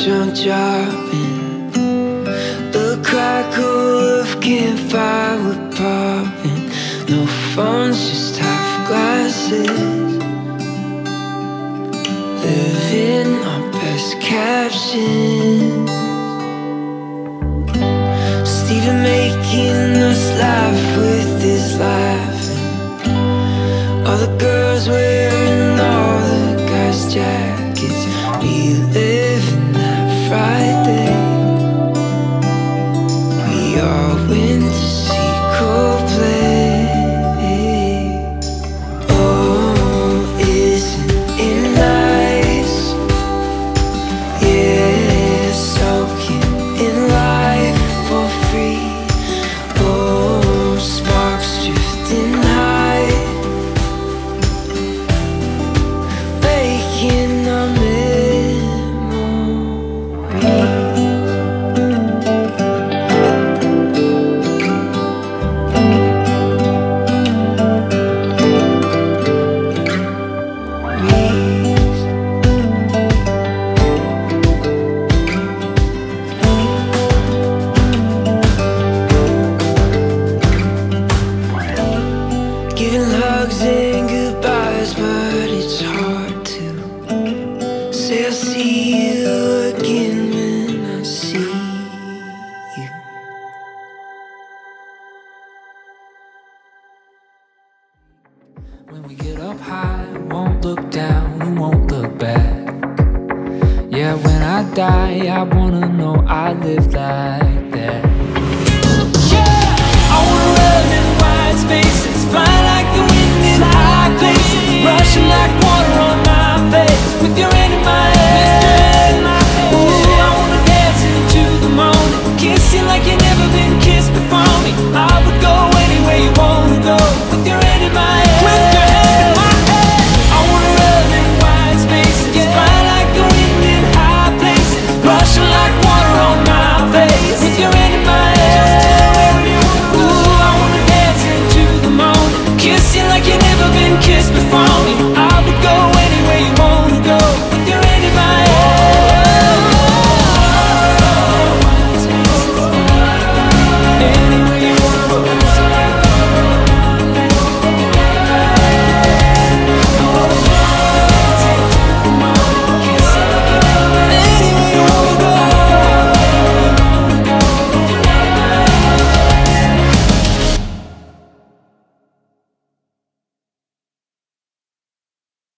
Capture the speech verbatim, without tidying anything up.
junk dropping. The crackle of campfire we're popping. No phones, just half glasses. Living our best captions. Steven making us laugh with his laughing. All the girls wearing all the guys' jackets. Reliving that Friday. We all went to see Coldplay. Oh, isn't it nice? Yeah, soaking in life for free. Oh, sparks drifting high, making our giving hugs and goodbyes, but it's hard to say I'll see you again when I see you. When we get up high, won't look down, we won't look back. Yeah, when I die, I wanna know I lived like